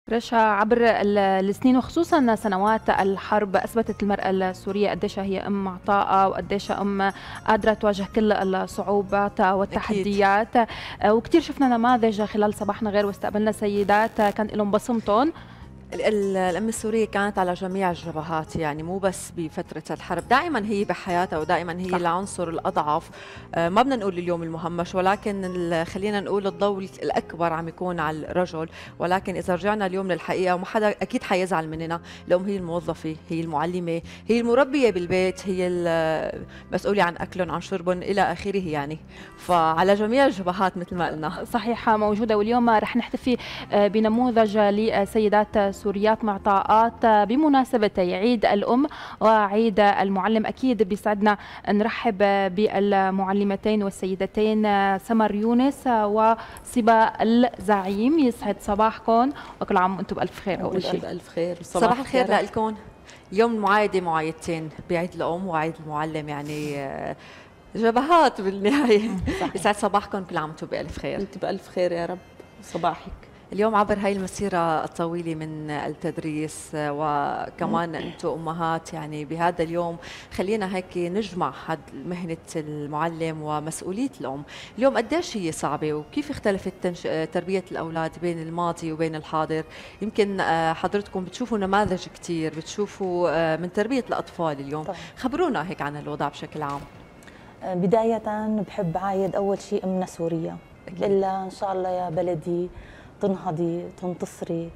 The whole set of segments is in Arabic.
رشا، عبر السنين وخصوصا سنوات الحرب اثبتت المراه السوريه قديش هي ام عطاءه وقديش ام قادره تواجه كل الصعوبات أكيد. والتحديات. وكثير شفنا نماذج خلال صباحنا غير واستقبلنا سيدات كان لهم بصمتهم. الأم السورية كانت على جميع الجبهات، يعني مو بس بفترة الحرب، دائما هي بحياتها ودائما هي صح. العنصر الأضعف. ما بدنا نقول اليوم المهمش، ولكن خلينا نقول الضوء الأكبر عم يكون على الرجل. ولكن إذا رجعنا اليوم للحقيقة، وما حدا أكيد حيزعل مننا، الأم هي الموظفة، هي المعلمة، هي المربية بالبيت، هي المسؤولة عن أكلهم عن شربهم إلى آخره يعني. فعلى جميع الجبهات مثل ما قلنا. صحيح موجوده، واليوم رح نحتفي بنموذج لسيدات سوريات معطاءات بمناسبة عيد الأم وعيد المعلم. أكيد بيسعدنا نرحب بالمعلمتين والسيدتين سمر يونس وصبا الزعيم. يسعد صباحكم وكل عام وأنتم بألف خير. أول شيء بألف خير، صباح الخير لكم. اليوم المعايدة معايدتين، بعيد الأم وعيد المعلم، يعني جبهات بالنهاية. يسعد صباحكم، كل عام وانتم بألف خير. انت بألف خير يا رب. صباحك. اليوم عبر هاي المسيرة الطويلة من التدريس، وكمان أنتم أمهات، يعني بهذا اليوم خلينا هيك نجمع مهنة المعلم ومسؤولية الأم. اليوم قديش هي صعبة، وكيف اختلفت تربية الأولاد بين الماضي وبين الحاضر؟ يمكن حضرتكم بتشوفوا نماذج كتير، بتشوفوا من تربية الأطفال اليوم. طبعا. خبرونا هيك عن الوضع بشكل عام. بداية بحب عايد أول شيء أمنا سوريا، إلا إن شاء الله يا بلدي تنهضي تنتصري،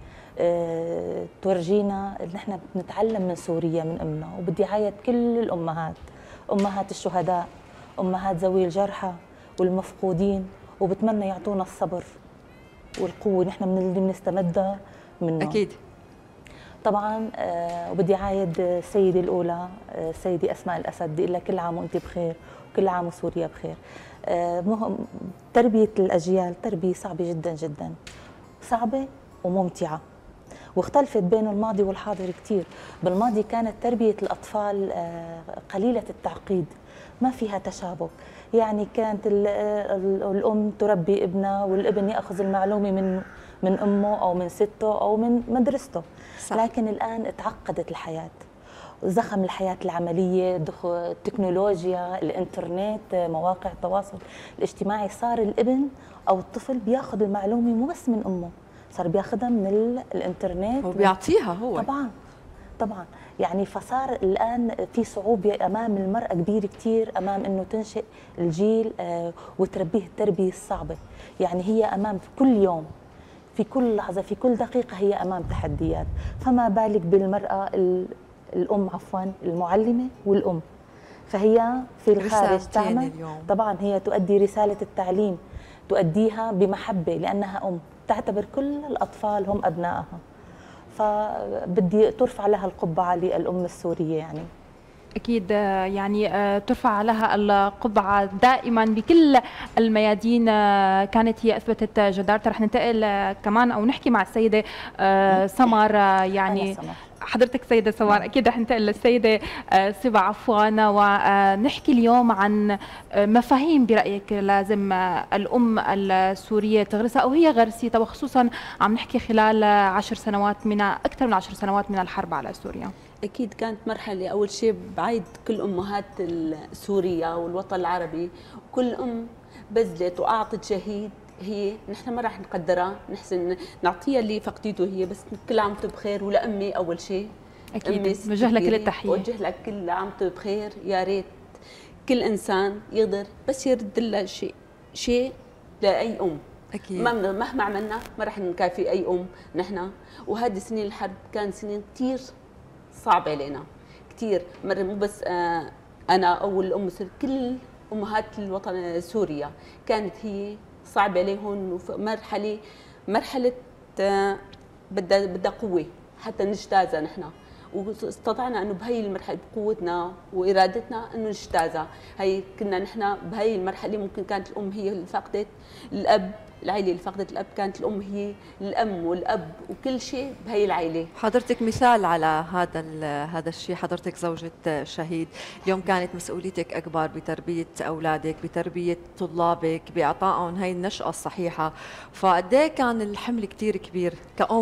تورجينا إن إحنا بنتعلم من سوريا من أمنا. وبدي عايد كل الأمهات، أمهات الشهداء، أمهات ذوي الجرحى والمفقودين، وبتمنى يعطونا الصبر والقوة، نحن من اللي بنستمدها منه. أكيد. طبعا وبدي عايد السيدة الأولى السيدة أسماء الأسد، بدي لها كل عام وأنت بخير وكل عام وسوريا بخير. تربية الأجيال تربية صعبة جدا جدا، صعبة وممتعة، واختلفت بين الماضي والحاضر كثير. بالماضي كانت تربية الأطفال قليلة التعقيد، ما فيها تشابك، يعني كانت الأم تربي ابنها والابن يأخذ المعلومة من أمه أو من سته أو من مدرسته. صح. لكن الآن تعقدت الحياة، زخم الحياة العملية، التكنولوجيا، الإنترنت، مواقع التواصل الاجتماعي، صار الابن أو الطفل بياخذ المعلومة مو بس من أمه، صار بياخذها من الإنترنت وبيعطيها هو. طبعا يعني فصار الآن في صعوبة أمام المرأة كبيرة كتير، أمام أنه تنشئ الجيل وتربيه التربية الصعبة. يعني هي أمام في كل يوم، في كل لحظة، في كل دقيقة هي أمام تحديات. فما بالك بالمرأة الأم، عفوا المعلمة والأم، فهي في الخارج تعمل. طبعا هي تؤدي رسالة التعليم، تؤديها بمحبة لأنها أم، تعتبر كل الأطفال هم أبنائها. فبدي ترفع لها القبعة للأم السورية يعني. أكيد، يعني ترفع لها القبعة دائما بكل الميادين. كانت هي أثبتت جدارتها. رح ننتقل كمان أو نحكي مع السيدة سمر. يعني حضرتك سيدة سمر، أكيد رح ننتقل للسيدة صبا عفوا، ونحكي اليوم عن مفاهيم برأيك لازم الأم السورية تغرسها أو هي غرسيتها، وخصوصا عم نحكي خلال 10 سنوات من أكثر من 10 سنوات من الحرب على سوريا. أكيد كانت مرحلة. أول شيء بعيد كل أمهات سوريا والوطن العربي، كل أم بذلت وأعطت جهيد. هي نحن ما راح نقدرها، نحسن نعطيها اللي فقدته هي، بس كل عام وانتم بخير. ولأمي أول شيء أكيد بوجه لها كل التحية، وجه لك كل عام وانتم بخير. يا ريت كل إنسان يقدر بس يرد لها شيء لأي أم. أكيد. مهما عملنا ما راح نكافئ أي أم نحن. وهذه سنين الحرب كان سنين كثير صعب علينا كثير. مرة مو بس أنا أو الأم، كل أمهات الوطن سوريا كانت هي صعبة عليهم. مرحلة بدها قوة حتى نجتازها نحن، واستطعنا انه بهي المرحله بقوتنا وارادتنا انه نجتازها. هي كنا نحن بهي المرحله ممكن كانت الام هي اللي فقدت الاب، العائله اللي فقدت الاب كانت الام هي الام والاب وكل شيء بهي العائله. حضرتك مثال على هذا الشيء، حضرتك زوجة شهيد، اليوم كانت مسؤوليتك اكبر بتربيه اولادك، بتربيه طلابك، باعطائهم هي النشأة الصحيحه. فقد ايه كان الحمل كثير كبير كأم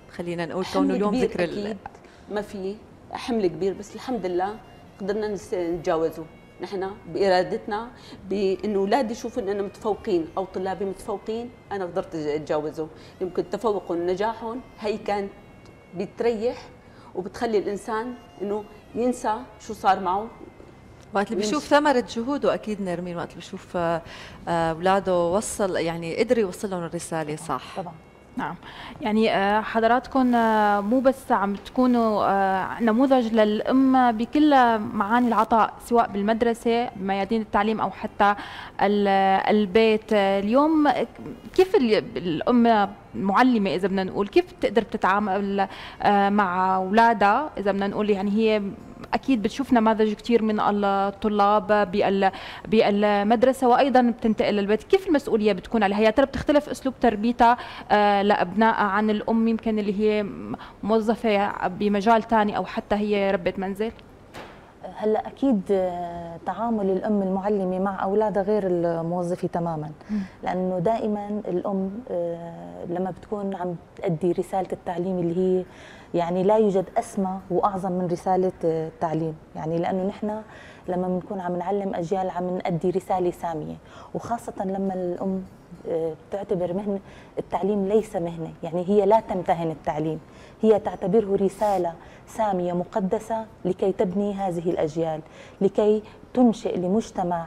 خلينا نقول كونه اليوم ذكر أكيد ما في حمل كبير، بس الحمد لله قدرنا نتجاوزه نحن بإرادتنا، بأنه أولادي يشوفوا أننا متفوقين أو طلابي متفوقين، أنا قدرت أتجاوزه. يمكن تفوقهم ونجاحهم هي كانت بتريح وبتخلي الإنسان أنه ينسى شو صار معه وقت اللي بيشوف ثمرة جهوده. أكيد نرمين وقت اللي بيشوف أولاده وصل، يعني قدر يوصل لهم الرسالة صح. طبعا. نعم، يعني حضراتكم مو بس عم تكونوا نموذج للأم بكل معاني العطاء، سواء بالمدرسة بميادين التعليم أو حتى البيت. اليوم كيف الأم معلمة إذا بدنا نقول، كيف بتقدر تتعامل مع أولادها؟ إذا بدنا نقول يعني هي أكيد بتشوف نماذج كثير من الطلاب بالمدرسة وأيضا بتنتقل للبيت، كيف المسؤولية بتكون عليها؟ يا ترى بتختلف أسلوب تربيتها لأبنائها عن الأم يمكن اللي هي موظفة بمجال ثاني أو حتى هي ربة منزل؟ هلا اكيد تعامل الام المعلمه مع اولادها غير الموظفه تماما، لانه دائما الام لما بتكون عم تؤدي رساله التعليم اللي هي يعني لا يوجد اسمى واعظم من رساله التعليم، يعني لانه نحن لما بنكون عم نعلم اجيال عم نؤدي رساله ساميه، وخاصه لما الام تعتبر مهنه التعليم ليس مهنه، يعني هي لا تمتهن التعليم، هي تعتبره رساله ساميه مقدسه لكي تبني هذه الاجيال، لكي تنشئ لمجتمع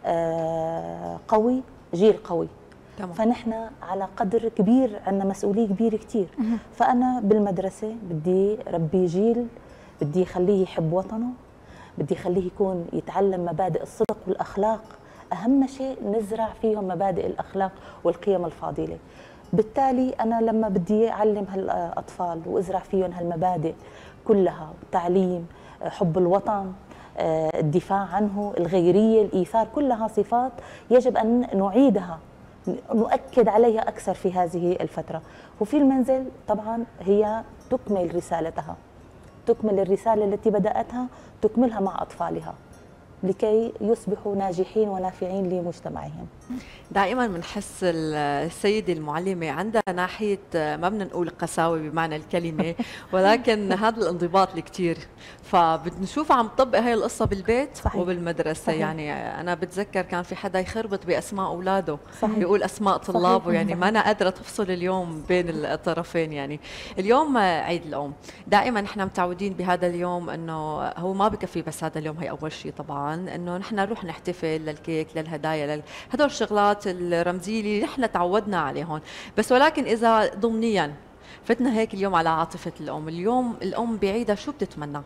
قوي جيل قوي. تمام. فنحن على قدر كبير عندنا مسؤوليه كبيره كثير. فانا بالمدرسه بدي ربي جيل، بدي اخليه يحب وطنه، بدي اخليه يكون يتعلم مبادئ الصدق والاخلاق. اهم شيء نزرع فيهم مبادئ الاخلاق والقيم الفاضله. بالتالي انا لما بدي اعلم هالاطفال وازرع فيهم هالمبادئ كلها، التعليم، حب الوطن، الدفاع عنه، الغيريه، الايثار، كلها صفات يجب ان نعيدها، نؤكد عليها اكثر في هذه الفتره. وفي المنزل طبعا هي تكمل رسالتها، تكمل الرساله التي بداتها، تكملها مع اطفالها لكي يصبحوا ناجحين ونافعين لمجتمعهم. دائما بنحس السيدة المعلمة عندها ناحية ما بدنا نقول قساوة بمعنى الكلمة، ولكن هذا الانضباط الكتير، فبنشوفها عم تطبق هاي القصة بالبيت. صحيح. وبالمدرسة. صحيح. يعني أنا بتذكر كان في حدا يخربط بأسماء أولاده. صحيح. بيقول أسماء طلابه. يعني ما أنا قادرة تفصل اليوم بين الطرفين. يعني اليوم عيد الأم، دائما نحن متعودين بهذا اليوم أنه هو ما بكفي بس هذا اليوم، هي أول شيء طبعا أنه نحن نروح نحتفل للكيك للهدايا هدول الشغلات الرمزية اللي نحن تعودنا عليهم، بس ولكن إذا ضمنيا فتنا هيك اليوم على عاطفة الأم، اليوم الأم بعيدة شو بتتمنى؟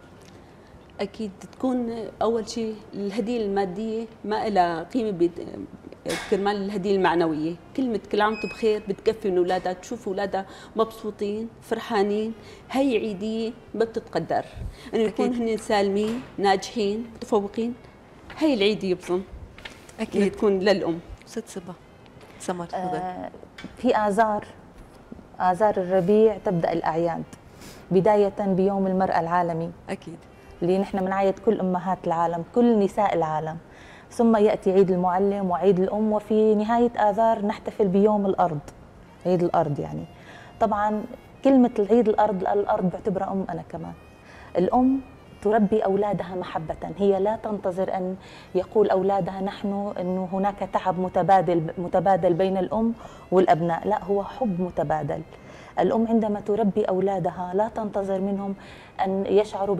أكيد تكون أول شيء الهدية المادية ما لها قيمة كرمال الهدية المعنوية. كلمة كل عام وانتم بخير بتكفي من أولادها، تشوف أولادها مبسوطين فرحانين، هي عيدية ما بتتقدر. إنه يكون هن سالمين ناجحين متفوقين، هي العيدية بظن أكيد تكون للأم. ست صبا سمر في آذار الربيع تبدأ الأعياد، بداية بيوم المرأة العالمي أكيد اللي نحن بنعيد كل أمهات العالم، كل نساء العالم، ثم يأتي عيد المعلم وعيد الأم، وفي نهاية آذار نحتفل بيوم الأرض، عيد الأرض. يعني طبعا كلمة العيد الأرض بعتبرها أم. أنا كمان الأم تربي أولادها محبة، هي لا تنتظر أن يقول أولادها نحن أنه هناك تعب متبادل بين الأم والأبناء، لا، هو حب متبادل. الأم عندما تربي أولادها لا تنتظر منهم أن يشعروا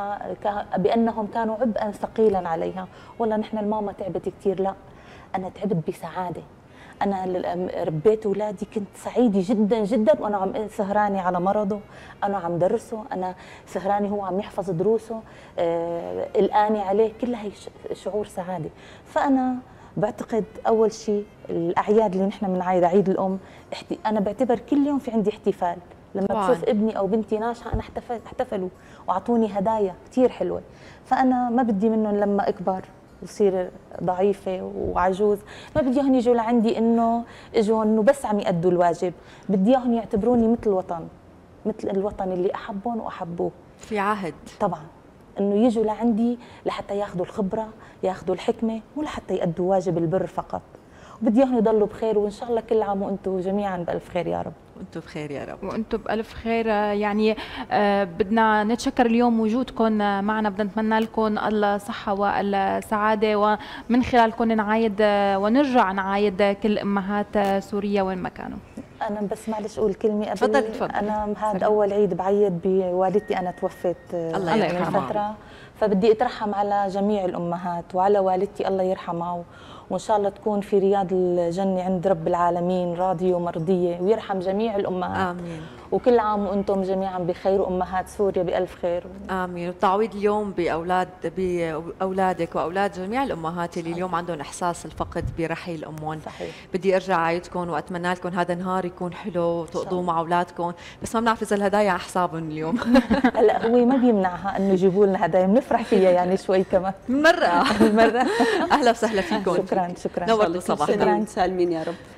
بأنهم كانوا عبئا ثقيلا عليها، والله نحن الماما تعبت كثير، لا، أنا تعبت بسعادة، أنا ربيت أولادي كنت سعيدة جدا جدا وأنا عم سهراني على مرضه، أنا عم درسه، أنا سهراني هو عم يحفظ دروسه، قلقاني عليه، كلها هي شعور سعادة. فأنا بعتقد أول شيء الأعياد اللي نحن بنعيد عيد الأم، أنا بعتبر كل يوم في عندي احتفال. لما بشوف ابني أو بنتي ناجحة أنا احتفلوا وأعطوني هدايا كثير حلوة. فأنا ما بدي منهم لما أكبر وصير ضعيفة وعجوز، ما بدي اياهم يجوا لعندي انه اجوا انه بس عم يأدوا الواجب، بدي اياهم يعتبروني مثل الوطن، مثل الوطن اللي احبهم واحبوه. في عهد طبعا انه يجوا لعندي لحتى ياخذوا الخبرة، ياخذوا الحكمة، مو لحتى يأدوا واجب البر فقط. وبدي اياهم يضلوا بخير، وان شاء الله كل عام وانتم جميعا بألف خير يا رب. وانتم بخير يا رب. وانتم بألف خير. يعني بدنا نتشكر اليوم وجودكم معنا، بدنا نتمنى لكم الصحة والسعادة، ومن خلالكم نعايد ونرجع نعايد كل أمهات سوريا وين ما كانوا. أنا بس معلش أقول كلمة قبل. تفضل. أنا هذا أول عيد بعيد بوالدتي، أنا توفت الله يرحمها. فترة، فبدي أترحم على جميع الأمهات وعلى والدتي الله يرحمها، وإن شاء الله تكون في رياض الجنة عند رب العالمين راضية ومرضية، ويرحم جميع الأمهات. آمين. وكل عام وأنتم جميعا بخير، وأمهات سوريا بألف خير. آمين. والتعويض اليوم بأولادك وأولاد جميع الأمهات اللي اليوم عندهم إحساس الفقد برحيل أمهم. صحيح. بدي أرجع أعيدكم وأتمنى لكم هذا النهار يكون حلو وتقضوه مع أولادكم، بس ما بنعرف إذا الهدايا على حسابهم اليوم. هلا هو ما بيمنعها إنه يجيبوا لنا هدايا، بنفرح فيها يعني شوي كمان. مرة. مرة. أهلا وسهلا فيكم. شكرا. نورتوا صباحنا. سالمين يا رب.